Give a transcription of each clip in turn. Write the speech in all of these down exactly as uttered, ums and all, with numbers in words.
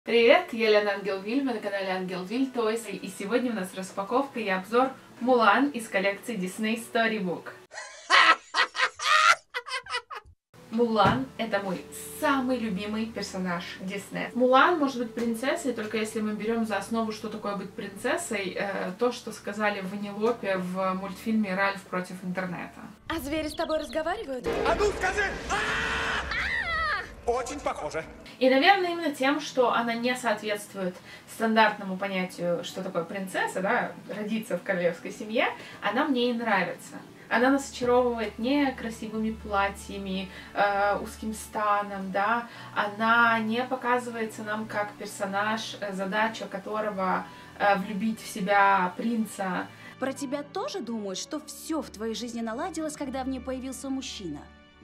Привет, я Лена Ангелвиль, мы на канале Ангелвиль Toys, и сегодня у нас распаковка и обзор Мулан из коллекции Disney Storybook. Мулан — это мой самый любимый персонаж Диснея. Мулан может быть принцессой, только если мы берем за основу, что такое быть принцессой, э, то, что сказали в Ванилопе в мультфильме «Ральф против интернета». А звери с тобой разговаривают? А ну скажи! Очень похоже. И, наверное, именно тем, что она не соответствует стандартному понятию, что такое принцесса, да, родиться в королевской семье, она мне и нравится. Она нас очаровывает не красивыми платьями, э, узким станом, да, она не показывается нам как персонаж, задача которого э, влюбить в себя принца. Про тебя тоже думают, что все в твоей жизни наладилось, когда в ней появился мужчина?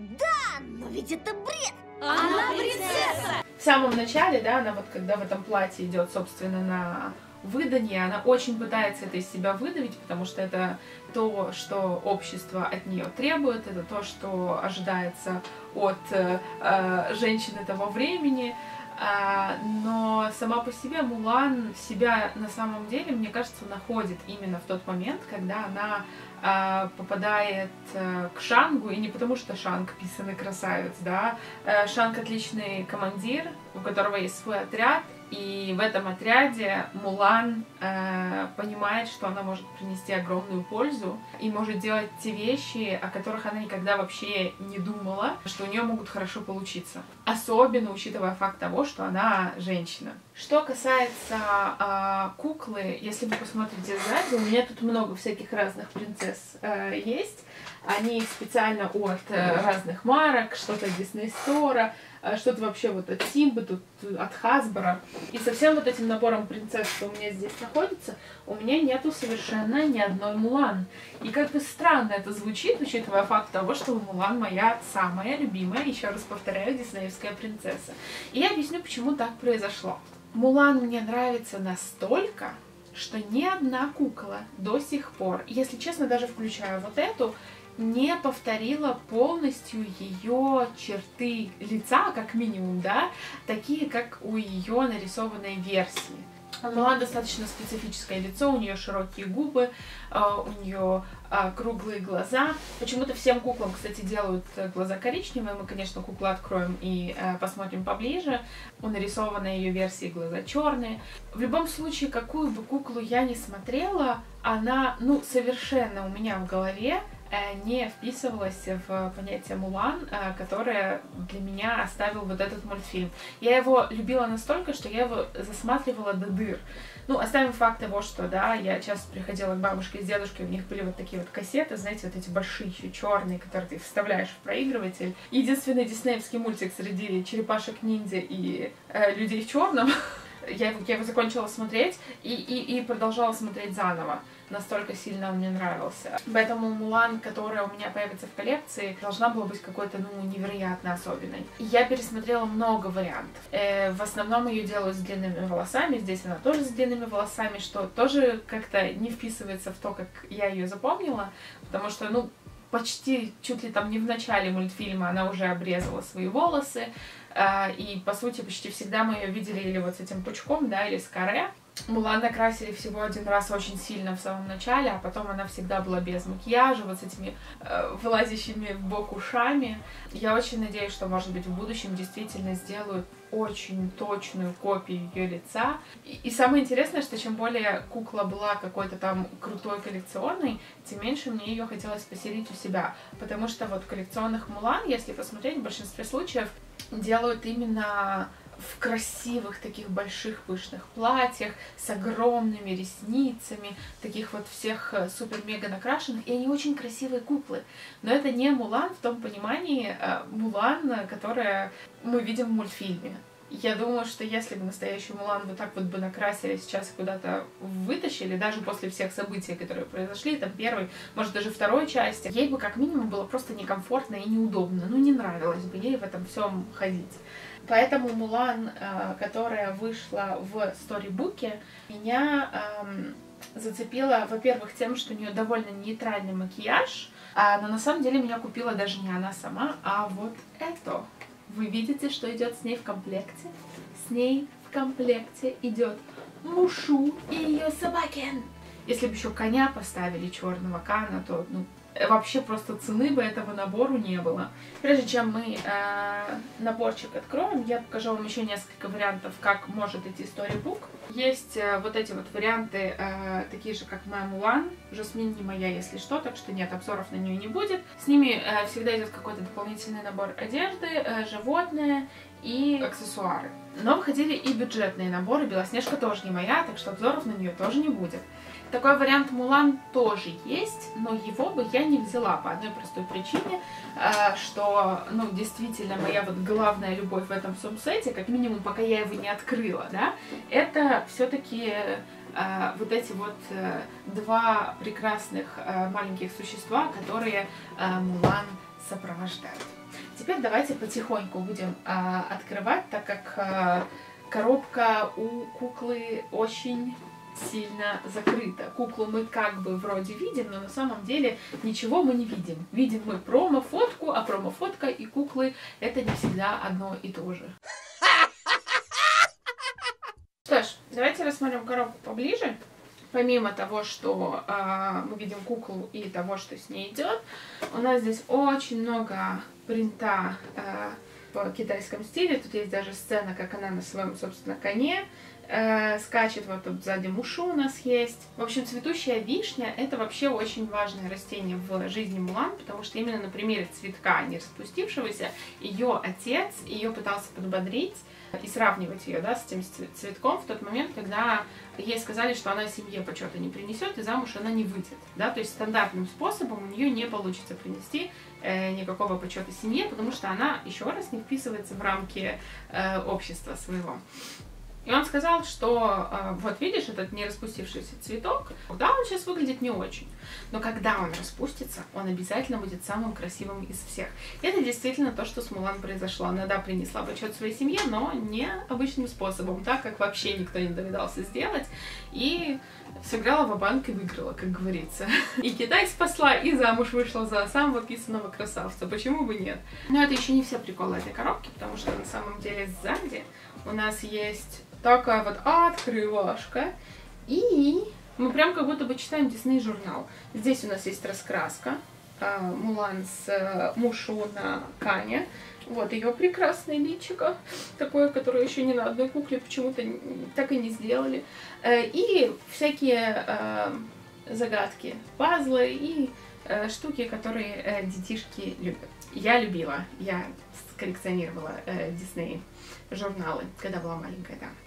Да, но ведь это бред! Она, она принцесса! В самом начале, да, она вот когда в этом платье идет, собственно, на выданье, она очень пытается это из себя выдавить, потому что это то, что общество от нее требует, это то, что ожидается от э, женщины того времени. А, но сама по себе Мулан себя на самом деле, мне кажется, находит именно в тот момент, когда она а, попадает а, к Шангу, и не потому что Шанг писаный красавец, да, а, Шанг отличный командир, у которого есть свой отряд, и в этом отряде Мулан э, понимает, что она может принести огромную пользу и может делать те вещи, о которых она никогда вообще не думала, что у нее могут хорошо получиться. Особенно учитывая факт того, что она женщина. Что касается э, куклы, если вы посмотрите сзади, у меня тут много всяких разных принцесс э, есть. Они специально от э, разных марок, что-то от Disney Store, что-то вообще вот от Симбы, тут от Хасбро. И со всем вот этим набором принцесс, что у меня здесь находится, у меня нету совершенно ни одной Мулан. И как бы странно это звучит, учитывая факт того, что Мулан моя самая любимая, еще раз повторяю, диснеевская принцесса. И я объясню, почему так произошло. Мулан мне нравится настолько, что ни одна кукла до сих пор, если честно, даже включая вот эту, не повторила полностью ее черты лица, как минимум, да, такие, как у ее нарисованной версии. У Мулан достаточно специфическое лицо, у нее широкие губы, у нее круглые глаза. Почему-то всем куклам, кстати, делают глаза коричневые. Мы, конечно, куклу откроем и посмотрим поближе. У нарисованной ее версии глаза черные. В любом случае, какую бы куклу я ни смотрела, она, ну, совершенно у меня в голове не вписывалась в понятие Мулан, которое для меня оставил вот этот мультфильм. Я его любила настолько, что я его засматривала до дыр. Ну, оставим факт того, что, да, я часто приходила к бабушке с дедушкой, у них были вот такие вот кассеты, знаете, вот эти большие, еще черные, которые ты вставляешь в проигрыватель. Единственный диснеевский мультик среди черепашек-ниндзя и э, людей в черном. Я его, я его закончила смотреть и, и, и продолжала смотреть заново. Настолько сильно он мне нравился. Поэтому Мулан, которая у меня появится в коллекции, должна была быть какой-то, ну, невероятно особенной. Я пересмотрела много вариантов. Э, в основном ее делают с длинными волосами. Здесь она тоже с длинными волосами, что тоже как-то не вписывается в то, как я ее запомнила. Потому что, ну, почти чуть ли там не в начале мультфильма она уже обрезала свои волосы. Э, и, по сути, почти всегда мы ее видели или вот с этим пучком, да, или с каре. Мулан накрасили всего один раз очень сильно в самом начале, а потом она всегда была без макияжа, вот с этими э, вылазящими в бок ушами. Я очень надеюсь, что, может быть, в будущем действительно сделают очень точную копию ее лица. И, и самое интересное, что чем более кукла была какой-то там крутой коллекционной, тем меньше мне ее хотелось поселить у себя. Потому что вот коллекционных Мулан, если посмотреть, в большинстве случаев делают именно в красивых таких больших пышных платьях, с огромными ресницами, таких вот всех супер-мега накрашенных, и они очень красивые куклы. Но это не Мулан в том понимании э, Мулан, которая мы видим в мультфильме. Я думаю, что если бы настоящую Мулан вот так вот бы накрасили сейчас и куда-то вытащили, даже после всех событий, которые произошли, там первой, может даже второй части, ей бы как минимум было просто некомфортно и неудобно, ну не нравилось бы ей в этом всем ходить. Поэтому Мулан, которая вышла в сторибуке, меня эм, зацепила, во-первых, тем, что у нее довольно нейтральный макияж, но на самом деле меня купила даже не она сама, а вот это. Вы видите, что идет с ней в комплекте? С ней в комплекте идет Мушу и ее собаки. Если бы еще коня поставили черного Кана, то ну, вообще просто цены бы этого набору не было. Прежде чем мы э, наборчик откроем, я покажу вам еще несколько вариантов, как может идти Storybook. Есть э, вот эти вот варианты, э, такие же, как моя Мулан. Жасмин не моя, если что, так что нет, обзоров на нее не будет. С ними э, всегда идет какой-то дополнительный набор одежды, э, животные и аксессуары. Но выходили и бюджетные наборы. Белоснежка тоже не моя, так что обзоров на нее тоже не будет. Такой вариант Мулан тоже есть, но его бы я не взяла по одной простой причине, что, ну, действительно, моя вот главная любовь в этом сумсете, как минимум, пока я его не открыла, да, это все-таки вот эти вот два прекрасных маленьких существа, которые Мулан сопровождают. Теперь давайте потихоньку будем открывать, так как коробка у куклы очень сильно закрыта. Куклу мы как бы вроде видим, но на самом деле ничего мы не видим. Видим мы промо-фотку, а промо-фотка и куклы — это не всегда одно и то же. Что ж, давайте рассмотрим коробку поближе. Помимо того, что э, мы видим куклу и того, что с ней идет, у нас здесь очень много принта э, в китайском стиле. Тут есть даже сцена, как она на своем, собственно, коне э, скачет. Вот тут сзади Мушу у нас есть. В общем, цветущая вишня — это вообще очень важное растение в жизни Мулан, потому что именно на примере цветка, не распустившегося, ее отец ее пытался подбодрить и сравнивать ее, да, с этим цветком в тот момент, когда ей сказали, что она семье почета не принесет и замуж она не выйдет, да, то есть стандартным способом у нее не получится принести э, никакого почета семье, потому что она еще раз не вписывается в рамки э, общества своего. И он сказал, что э, вот видишь этот не распустившийся цветок, да, он сейчас выглядит не очень, но когда он распустится, он обязательно будет самым красивым из всех. И это действительно то, что с Мулан произошло. Она, да, принесла почет своей семье, но не обычным способом, так как вообще никто не догадался сделать. И сыграла ва-банк и выиграла, как говорится. И Китай спасла, и замуж вышла за самого писаного красавца. Почему бы нет? Но это еще не все приколы этой коробки, потому что на самом деле сзади у нас есть такая вот открывашка, и мы прям как будто бы читаем Disney журнал. Здесь у нас есть раскраска э, Мулан с э, Мушу на Кане. Вот ее прекрасное личико, такое, которое еще ни на одной кукле почему-то так и не сделали. Э, и всякие э, загадки, пазлы и э, штуки, которые э, детишки любят. Я любила, я коллекционировала э, Disney журналы, когда была маленькая, да.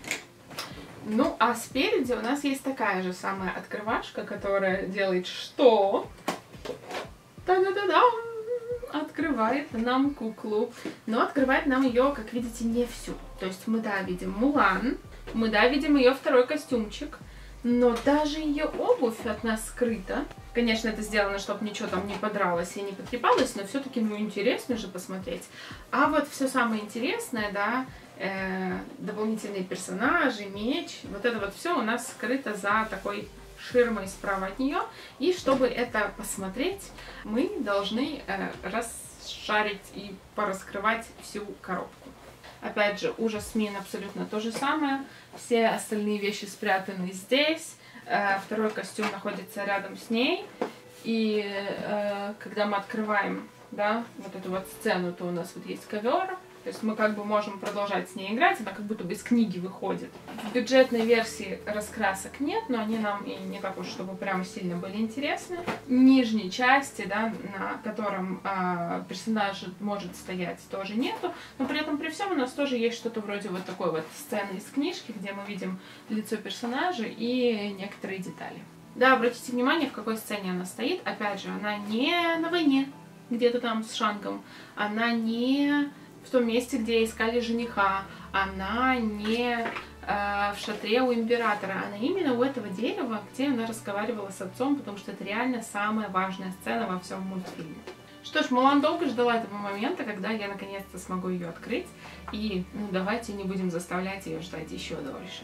Ну, а спереди у нас есть такая же самая открывашка, которая делает что? Та-да-да-дам! Открывает нам куклу. Но открывает нам ее, как видите, не всю. То есть мы, да, видим Мулан, мы, да, видим ее второй костюмчик, но даже ее обувь от нас скрыта. Конечно, это сделано, чтобы ничего там не подралось и не потрепалось, но все-таки, ну, интересно же посмотреть. А вот все самое интересное, да, э, дополнительные персонажи, меч, вот это вот все у нас скрыто за такой ширмой справа от нее. И чтобы это посмотреть, мы должны э, расшарить и пораскрывать всю коробку. Опять же, у Жасмин абсолютно то же самое. Все остальные вещи спрятаны здесь. Э, второй костюм находится рядом с ней. И э, когда мы открываем, да, вот эту вот сцену, то у нас вот есть ковер. То есть мы как бы можем продолжать с ней играть, она как будто бы из книги выходит. В бюджетной версии раскрасок нет, но они нам и не так уж, чтобы прям сильно были интересны. Нижней части, да, на котором э, персонаж может стоять, тоже нету. Но при этом при всем у нас тоже есть что-то вроде вот такой вот сцены из книжки, где мы видим лицо персонажа и некоторые детали. Да, обратите внимание, в какой сцене она стоит. Опять же, она не на войне, где-то там с Шангом. Она не в том месте, где искали жениха. Она не э, в шатре у императора. Она именно у этого дерева, где она разговаривала с отцом, потому что это реально самая важная сцена во всем мультфильме. Что ж, Мулан долго ждала этого момента, когда я наконец-то смогу ее открыть. И, ну, давайте не будем заставлять ее ждать еще дольше.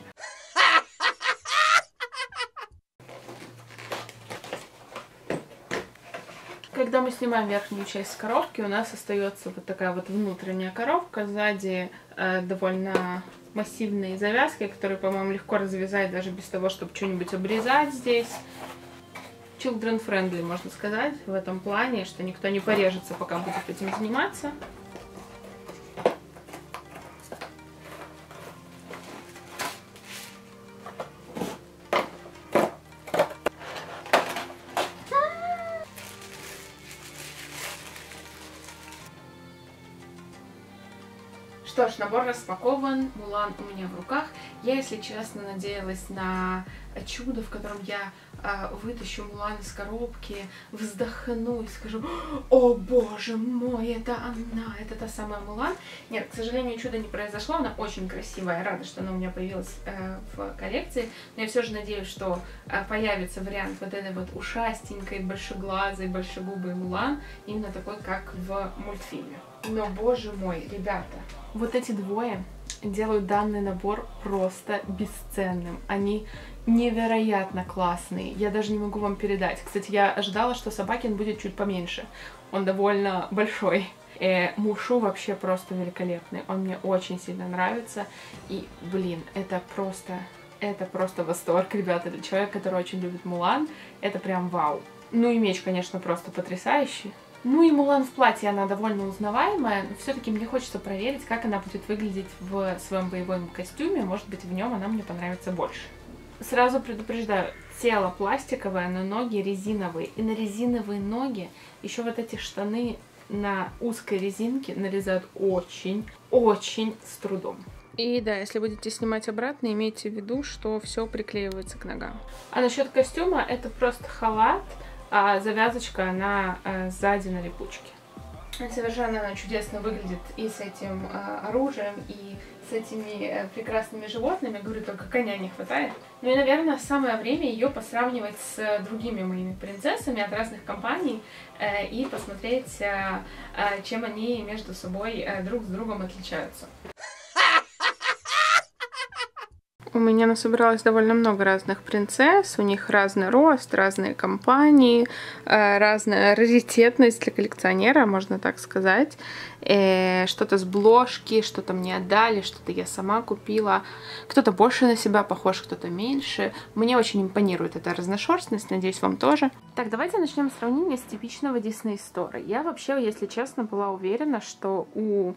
Когда мы снимаем верхнюю часть коробки, у нас остается вот такая вот внутренняя коробка. Сзади э, довольно массивные завязки, которые, по-моему, легко развязать даже без того, чтобы что-нибудь обрезать здесь. Children friendly, можно сказать, в этом плане, что никто не порежется, пока будет этим заниматься. Что ж, набор распакован, Мулан у меня в руках. Я, если честно, надеялась на чудо, в котором я э, вытащу Мулан из коробки, вздохну и скажу: «О боже мой, это она, это та самая Мулан». Нет, к сожалению, чудо не произошло, она очень красивая, я рада, что она у меня появилась э, в коллекции, но я все же надеюсь, что э, появится вариант вот этой вот ушастенькой, большеглазой, большегубой Мулан, именно такой, как в мультфильме. Но, боже мой, ребята, вот эти двое делают данный набор просто бесценным. Они невероятно классные. Я даже не могу вам передать. Кстати, я ожидала, что Собакин будет чуть поменьше. Он довольно большой. Э, Мушу вообще просто великолепный. Он мне очень сильно нравится. И, блин, это просто... Это просто восторг, ребята. Для человека, который очень любит Мулан, это прям вау. Ну и меч, конечно, просто потрясающий. Ну и Мулан в платье, она довольно узнаваемая, но все-таки мне хочется проверить, как она будет выглядеть в своем боевом костюме. Может быть, в нем она мне понравится больше. Сразу предупреждаю, тело пластиковое, но ноги резиновые. И на резиновые ноги еще вот эти штаны на узкой резинке налезают очень, очень с трудом. И да, если будете снимать обратно, имейте в виду, что все приклеивается к ногам. А насчет костюма, это просто халат. А завязочка, она э, сзади на липучке. Совершенно она чудесно выглядит и с этим э, оружием, и с этими э, прекрасными животными. Говорю, только коня не хватает. Ну и, наверное, самое время ее посравнивать с другими моими принцессами от разных компаний э, и посмотреть, э, э, чем они между собой э, друг с другом отличаются. У меня насобиралось довольно много разных принцесс, у них разный рост, разные компании, разная раритетность для коллекционера, можно так сказать. Что-то с бложки, что-то мне отдали, что-то я сама купила. Кто-то больше на себя похож, кто-то меньше. Мне очень импонирует эта разношерстность, надеюсь, вам тоже. Так, давайте начнем сравнение с типичного Disney Store. Я вообще, если честно, была уверена, что у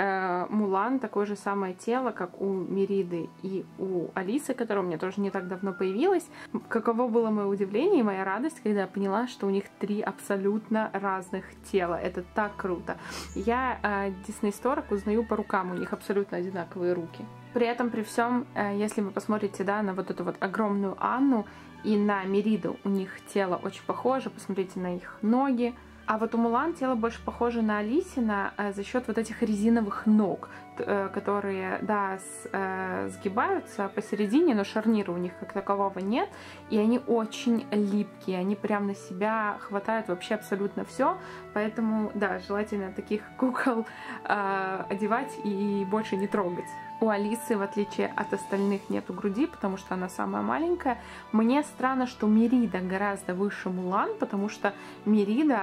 Мулан такое же самое тело, как у Мериды и у Алисы, которая у меня тоже не так давно появилась. Каково было мое удивление и моя радость, когда я поняла, что у них три абсолютно разных тела. Это так круто. Я э, Disney Store узнаю по рукам, у них абсолютно одинаковые руки. При этом, при всем, э, если вы посмотрите, да, на вот эту вот огромную Анну и на Мериду, у них тело очень похоже, посмотрите на их ноги. А вот у Мулан тело больше похоже на Алисина э, за счет вот этих резиновых ног, э, которые, да, с, э, сгибаются посередине, но шарнира у них как такового нет, и они очень липкие, они прям на себя хватают вообще абсолютно все, поэтому, да, желательно таких кукол э, одевать и больше не трогать. У Алисы, в отличие от остальных, нету груди, потому что она самая маленькая. Мне странно, что Мерида гораздо выше Мулан, потому что Мерида,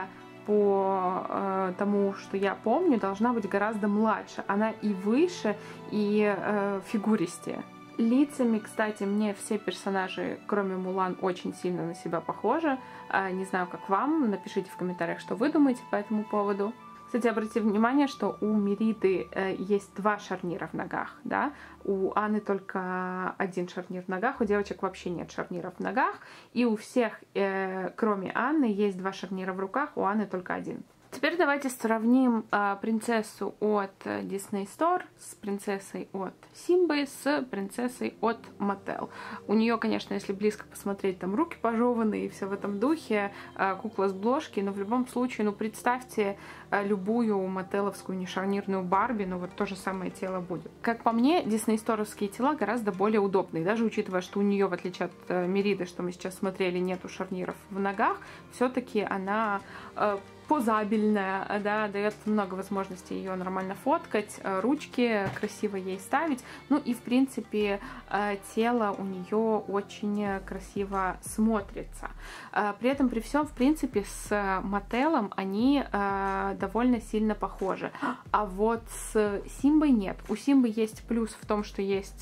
по э, тому, что я помню, должна быть гораздо младше. Она и выше, и э, фигуристее. Лицами, кстати, мне все персонажи, кроме Мулан, очень сильно на себя похожи. Э, не знаю, как вам. Напишите в комментариях, что вы думаете по этому поводу. Кстати, обратите внимание, что у Мериды э, есть два шарнира в ногах, да? У Анны только один шарнир в ногах, у девочек вообще нет шарниров в ногах, и у всех, э, кроме Анны, есть два шарнира в руках, у Анны только один. Теперь давайте сравним э, принцессу от Disney Store с принцессой от Симбы с принцессой от Mattel. У нее, конечно, если близко посмотреть, там руки пожеванные и все в этом духе, э, кукла с бложки, но в любом случае, ну представьте э, любую маттеловскую нешарнирную Барби, но вот то же самое тело будет. Как по мне, дисней-сторовские тела гораздо более удобные, даже учитывая, что у нее, в отличие от э, Мериды, что мы сейчас смотрели, нету шарниров в ногах, все-таки она... Э, позабельная, да, дает много возможностей ее нормально фоткать, ручки красиво ей ставить, ну и в принципе тело у нее очень красиво смотрится. При этом при всем, в принципе, с Маттелом они довольно сильно похожи, а вот с Симбой нет. У Симбы есть плюс в том, что есть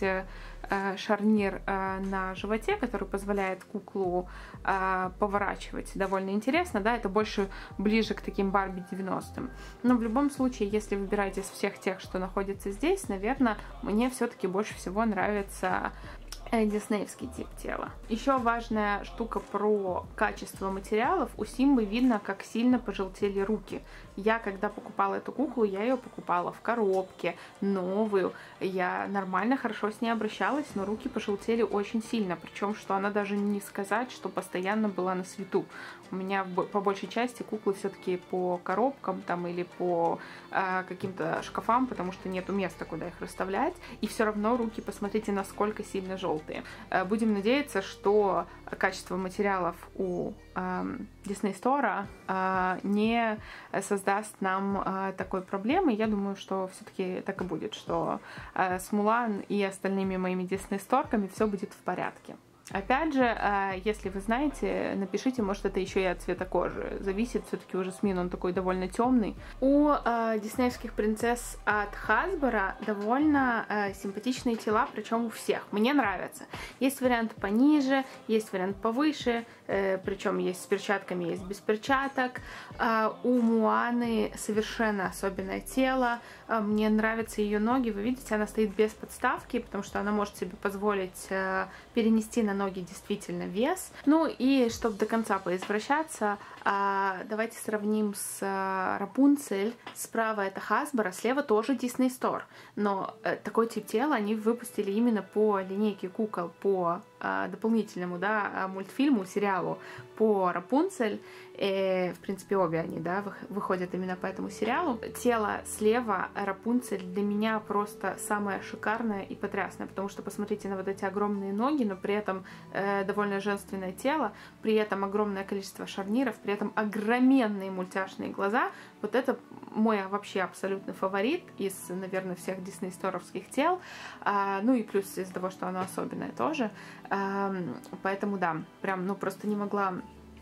шарнир на животе, который позволяет куклу поворачивать довольно интересно, да, это больше ближе к таким Барби девяностым. Но в любом случае, если выбирать из всех тех, что находится здесь, наверное, мне все-таки больше всего нравится диснеевский тип тела. Еще важная штука про качество материалов. У Симбы видно, как сильно пожелтели руки. Я, когда покупала эту куклу, я ее покупала в коробке, новую. Я нормально, хорошо с ней обращалась, но руки пожелтели очень сильно. Причем, что она даже не сказать, что постоянно была на свету. У меня по большей части куклы все-таки по коробкам там или по э, каким-то шкафам, потому что нету места, куда их расставлять. И все равно руки, посмотрите, насколько сильно желтые. Э, будем надеяться, что качество материалов у э, Disney Store э, не создаст нам э, такой проблемы. Я думаю, что все-таки так и будет, что э, с Мулан и остальными моими Disney Store-ками все будет в порядке. Опять же, если вы знаете, напишите, может, это еще и от цвета кожи. Зависит, все-таки у Жасмин он такой довольно темный. У э, диснеевских принцесс от Хасбро довольно э, симпатичные тела, причем у всех. Мне нравится. Есть вариант пониже, есть вариант повыше, э, причем есть с перчатками, есть без перчаток. Э, у Муаны совершенно особенное тело. Э, мне нравятся ее ноги. Вы видите, она стоит без подставки, потому что она может себе позволить э, перенести на ноги действительно вес. Ну и чтобы до конца поизвращаться, давайте сравним с Рапунцель. Справа это Hasbro, слева тоже Disney Store. Но такой тип тела они выпустили именно по линейке кукол, по дополнительному, да, мультфильму, сериалу по Рапунцель. И, в принципе, обе они, да, выходят именно по этому сериалу. Тело слева Рапунцель для меня просто самое шикарное и потрясное, потому что посмотрите на вот эти огромные ноги, но при этом э, довольно женственное тело, при этом огромное количество шарниров, при этом огроменные мультяшные глаза. Вот это мой вообще абсолютный фаворит из, наверное, всех дисней-сторовских тел. А, ну и плюс из-за того, что оно особенное тоже. А, поэтому, да, прям, ну, просто не могла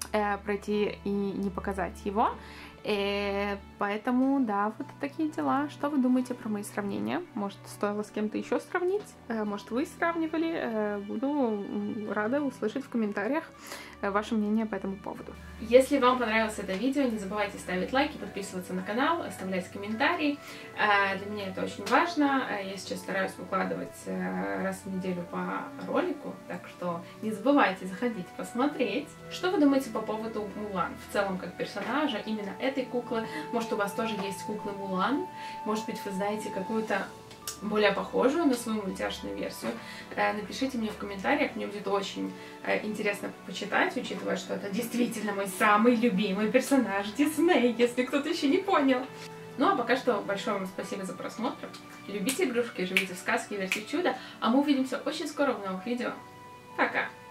пройти и не показать его. И поэтому, да, вот такие дела. Что вы думаете про мои сравнения? Может, стоило с кем-то еще сравнить? Может, вы сравнивали? Буду рада услышать в комментариях ваше мнение по этому поводу. Если вам понравилось это видео, не забывайте ставить лайки, подписываться на канал, оставлять комментарии. Для меня это очень важно. Я сейчас стараюсь выкладывать раз в неделю по ролику, так что не забывайте заходить посмотреть. Что вы думаете по поводу Мулан? В целом, как персонажа, именно этой куклы. Может, у вас тоже есть куклы Мулан? Может быть, вы знаете какую-то более похожую на свою мультяшную версию? Напишите мне в комментариях, мне будет очень интересно почитать, учитывая, что это действительно мой самый любимый персонаж Дисней, если кто-то еще не понял. Ну а пока что большое вам спасибо за просмотр. Любите игрушки, живите в сказке, верьте в чудо, а мы увидимся очень скоро в новых видео. Пока!